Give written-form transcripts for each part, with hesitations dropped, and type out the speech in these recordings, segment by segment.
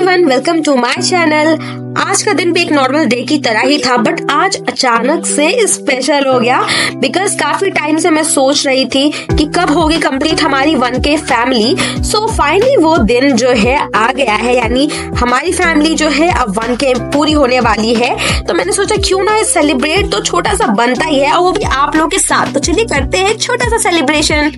Everyone, welcome to my channel. आज का दिन भी एक नॉर्मल डे की तरह ही था, बट आज अचानक से स्पेशल हो गया बिकॉज काफी टाइम से मैं सोच रही थी कि कब होगी कंप्लीट हमारी 1K फैमिली। सो फाइनली वो दिन जो है आ गया है, यानी हमारी फैमिली जो है अब 1K पूरी होने वाली है। तो मैंने सोचा क्यों ना सेलिब्रेट तो छोटा सा बनता ही है, और वो भी आप लोग के साथ। तो चलिए करते हैं छोटा सा सेलिब्रेशन।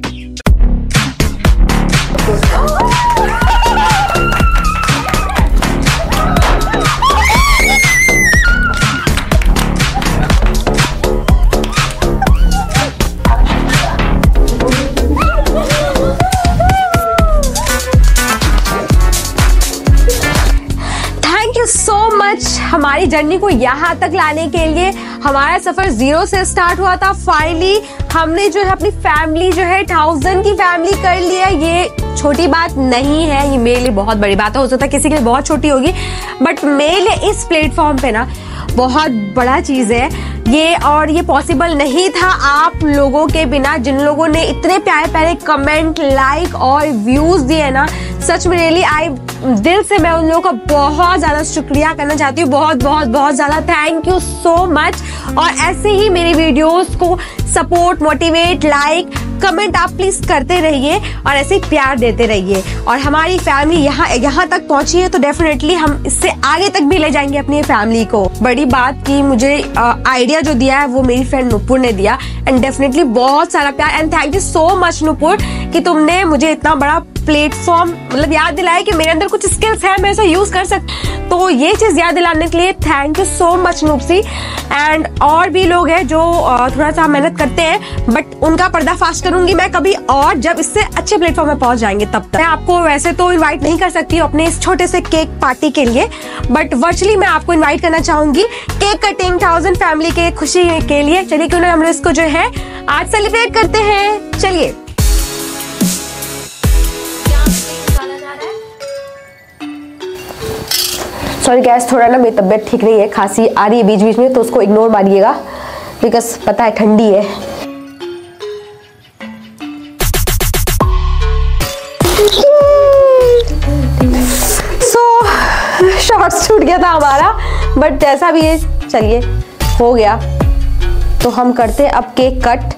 सो मच हमारी जर्नी को यहाँ तक लाने के लिए। हमारा सफर 0 से स्टार्ट हुआ था, फाइनली हमने जो है अपनी फैमिली जो है 1000 की फैमिली कर लिया। ये छोटी बात नहीं है, ये मेरे लिए बहुत बड़ी बात है। हो सकता है किसी के लिए बहुत छोटी होगी, बट मेरे लिए इस प्लेटफॉर्म पे ना बहुत बड़ा चीज है ये, और ये पॉसिबल नहीं था आप लोगों के बिना। जिन लोगों ने इतने प्यारे प्यारे कमेंट, लाइक और व्यूज दिए ना, सच में रियली दिल से मैं उन लोगों का बहुत ज्यादा शुक्रिया करना चाहती हूँ। बहुत बहुत बहुत ज्यादा थैंक यू सो मच। और ऐसे ही मेरी वीडियोस को सपोर्ट, मोटिवेट, लाइक, कमेंट आप प्लीज करते रहिए और ऐसे ही प्यार देते रहिए। और हमारी फैमिली यहाँ तक पहुंची है, तो डेफिनेटली हम इससे आगे तक भी ले जाएंगे अपनी फैमिली को। बड़ी बात की मुझे आइडिया जो दिया है वो मेरी फ्रेंड नुपुर ने दिया, एंड डेफिनेटली बहुत सारा प्यार and thank you so much Nupur कि तुमने मुझे इतना बड़ा प्लेटफॉर्म मतलब याद दिलाया कि मेरे अंदर कुछ स्किल्स है, मैं इसे यूज कर सकती। तो ये चीज याद दिलाने के लिए thank you so much Nupsi. And और भी लोग हैं जो थोड़ा सा मेहनत करते हैं, बट उनका पर्दाफाश करूंगी मैं कभी और, जब इससे अच्छे प्लेटफॉर्म पे पहुंच जाएंगे तब तक। मैं आपको वैसे तो इनवाइट नहीं कर सकती हूँ अपने इस छोटे से केक पार्टी के लिए, बट वर्चुअली मैं आपको इन्वाइट करना चाहूंगी केक कटिंग 1000 फैमिली के खुशी के लिए। चलिए क्यों ना हम इसको जो है आज सेलिब्रेट करते हैं। चलिए सॉरी गैस, थोड़ा ना मेरी तबीयत ठीक नहीं है, खांसी आ रही है बीच बीच में, तो उसको इग्नोर मारिएगा बिकॉज पता है ठंडी है। शॉर्ट्स छूट गया था हमारा, बट जैसा भी है चलिए हो गया। तो हम करते हैं अब केक कट।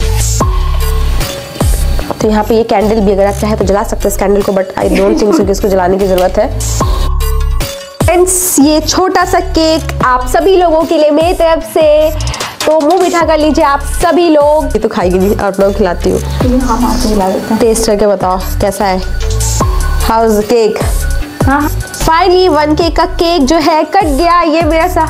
तो यहाँ पे ये कैंडल भी अगर आप चाहे तो जला सकते हैं इस कैंडल को, but I don't think so कि इसको जलाने की जरूरत है। फ्रेंड्स, ये छोटा सा केक आप सभी लोगों के लिए मेरी तरफ से, तो मुंह मीठा कर लीजिए आप सभी लोग। ये तो खाएगी नहीं, आप लोग खिलाती हूँ। टेस्ट करके बताओ कैसा है, how is the cake. Finally 1K का केक जो है कट गया। ये मेरा सा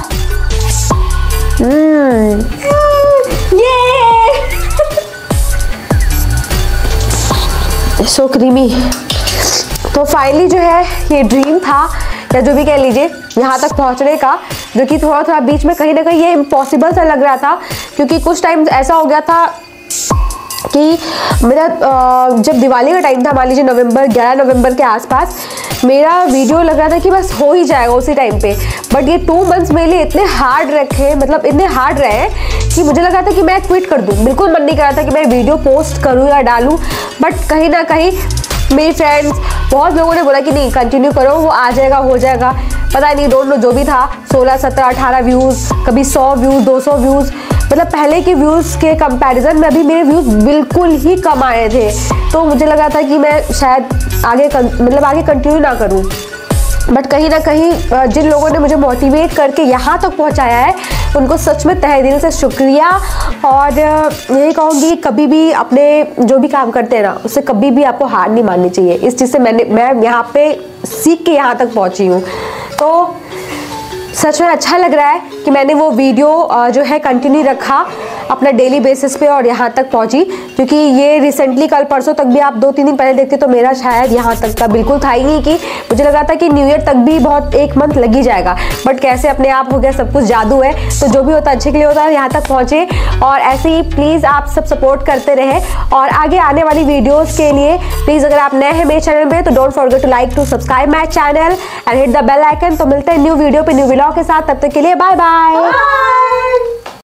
सो क्रीमी। तो फाइनली जो है ये ड्रीम था या जो भी कह लीजिए यहाँ तक पहुँचने का, जो कि थोड़ा थोड़ा बीच में कहीं ना कहीं ये इम्पॉसिबल सा लग रहा था, क्योंकि कुछ टाइम ऐसा हो गया था कि मेरा जब दिवाली का टाइम था, मान लीजिए 11 नवंबर के आसपास, मेरा वीडियो लग रहा था कि बस हो ही जाएगा उसी टाइम पे। बट ये 2 मंथ्स मेरे लिए इतने हार्ड रखे, मतलब इतने हार्ड रहे कि मुझे लगा था कि मैं क्विट कर दूँ। बिल्कुल मन नहीं कर रहा था कि मैं वीडियो पोस्ट करूँ या डालूँ, बट कहीं ना कहीं मेरी फ्रेंड्स बहुत लोगों ने बोला कि नहीं कंटिन्यू करो, वो आ जाएगा, हो जाएगा। पता नहीं, डोंट नो, जो भी था 16, 17, 18 व्यूज़, कभी 100 व्यूज़, 200 व्यूज़, मतलब पहले के व्यूज़ के कंपैरिजन में अभी मेरे व्यूज़ बिल्कुल ही कम आए थे। तो मुझे लगा था कि मैं शायद आगे कंटिन्यू ना करूं, बट कहीं ना कहीं जिन लोगों ने मुझे मोटिवेट करके यहाँ तक पहुँचाया है उनको सच में तहे दिल से शुक्रिया। और यही कहूँगी कभी भी अपने जो भी काम करते हैं ना, उससे कभी भी आपको हार नहीं माननी चाहिए। इस चीज़ से मैं यहाँ पे सीख के यहाँ तक पहुँची हूँ। तो सच में अच्छा लग रहा है कि मैंने वो वीडियो जो है कंटिन्यू रखा अपना डेली बेसिस पे और यहाँ तक पहुँची, क्योंकि ये रिसेंटली कल परसों तक भी आप 2-3 दिन पहले देखते तो मेरा शायद यहाँ तक का बिल्कुल था ही नहीं, कि मुझे लगा था कि न्यू ईयर तक भी बहुत 1 मंथ लग ही जाएगा, बट कैसे अपने आप हो गया, सब कुछ जादू है। तो जो भी होता है अच्छे के लिए होता है, यहाँ तक पहुँचे। और ऐसे ही प्लीज़ आप सब सपोर्ट करते रहे, और आगे आने वाली वीडियोज़ के लिए प्लीज़ अगर आप नए हैं मेरे चैनल में तो don't forget to like to subscribe my channel and hit the bell icon. तो मिलते हैं न्यू वीडियो पे न्यू व्लॉग के साथ, तब तक के लिए बाय बाय।